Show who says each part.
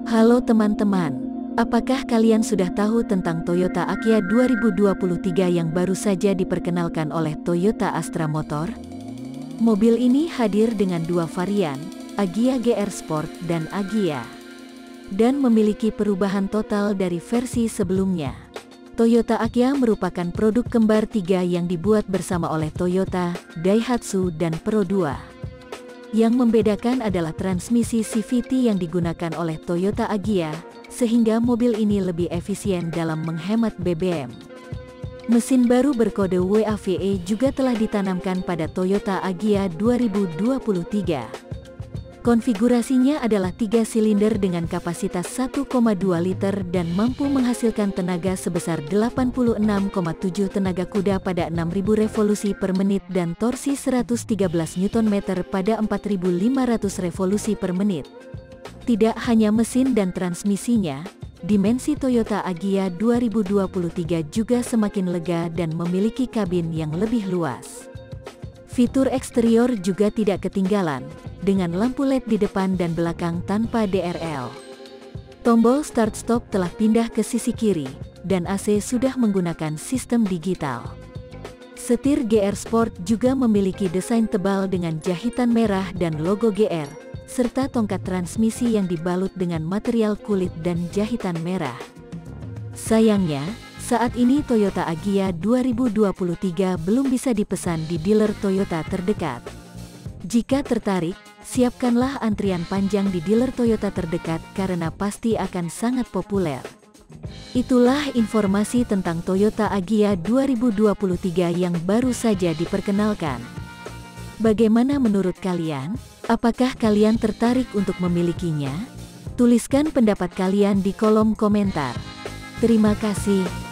Speaker 1: Halo teman-teman, apakah kalian sudah tahu tentang Toyota Agya 2023 yang baru saja diperkenalkan oleh Toyota Astra Motor? Mobil ini hadir dengan dua varian, Agya GR Sport dan Agya, dan memiliki perubahan total dari versi sebelumnya. Toyota Agya merupakan produk kembar tiga yang dibuat bersama oleh Toyota, Daihatsu, dan Pro 2. Yang membedakan adalah transmisi CVT yang digunakan oleh Toyota Agya, sehingga mobil ini lebih efisien dalam menghemat BBM. Mesin baru berkode WAVE juga telah ditanamkan pada Toyota Agya 2023. Konfigurasinya adalah 3 silinder dengan kapasitas 1,2 liter dan mampu menghasilkan tenaga sebesar 86,7 tenaga kuda pada 6.000 revolusi per menit dan torsi 113 Nm pada 4.500 revolusi per menit. Tidak hanya mesin dan transmisinya, dimensi Toyota Agya 2023 juga semakin lega dan memiliki kabin yang lebih luas. Fitur eksterior juga tidak ketinggalan, dengan lampu LED di depan dan belakang tanpa DRL. Tombol start-stop telah pindah ke sisi kiri, dan AC sudah menggunakan sistem digital. Setir GR Sport juga memiliki desain tebal dengan jahitan merah dan logo GR, serta tongkat transmisi yang dibalut dengan material kulit dan jahitan merah. Sayangnya, saat ini Toyota Agya 2023 belum bisa dipesan di dealer Toyota terdekat. Jika tertarik, siapkanlah antrian panjang di dealer Toyota terdekat karena pasti akan sangat populer. Itulah informasi tentang Toyota Agya 2023 yang baru saja diperkenalkan. Bagaimana menurut kalian? Apakah kalian tertarik untuk memilikinya? Tuliskan pendapat kalian di kolom komentar. Terima kasih.